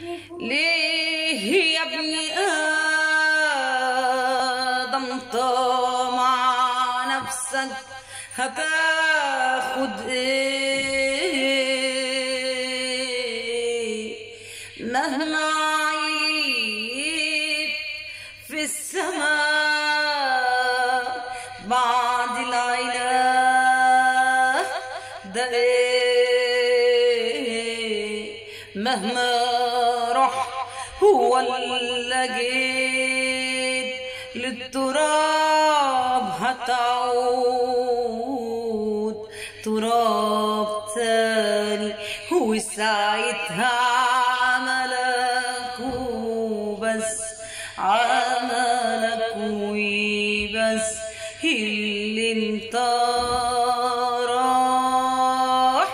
ليه يا ابني آدم طمع نفسك هتاخد ايه؟ مهما عيت في السماء بعد العلا ده ايه؟ مهما رحت هو اللي جيت للتراب هتعود تراب تاني، وساعتها عملك وبس، عملك وبس اللي انت راح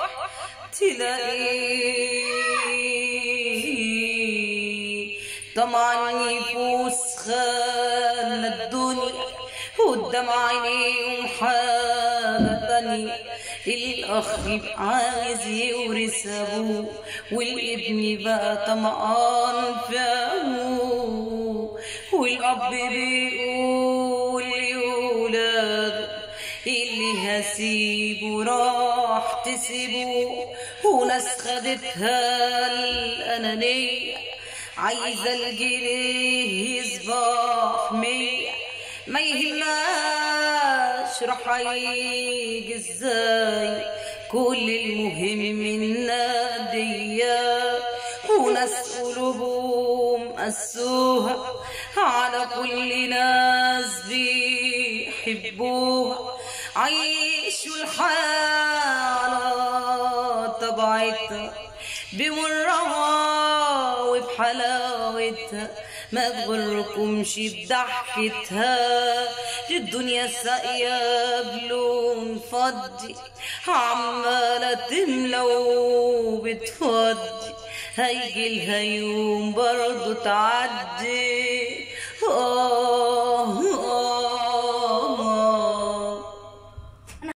تلاقيه. طمع النفوس خلى الدنيا قدام عينيهم حاجة تانية. الأخ يبقى عايز يورث أبوه، والابن بقى طمعان في أبوه، والأب بيقول لولاده اللي هسيبه راح تسيبوه. وناس خدتها الأنانية عايزة الجنيه يصبح 100، ما يهمهاش راح هيجي ازاي، كل المهم منا ديا. وناس قلوبهم قسوها على كل ناس بيحبوها، عيشوا الحياة على طبيعتها بمرها وبحلاوتها، ما تغركمش بضحكتها. الدنيا ساقية بلون فضي عمالة تملى وبتفضي، هيجيلها يوم برضو تعدي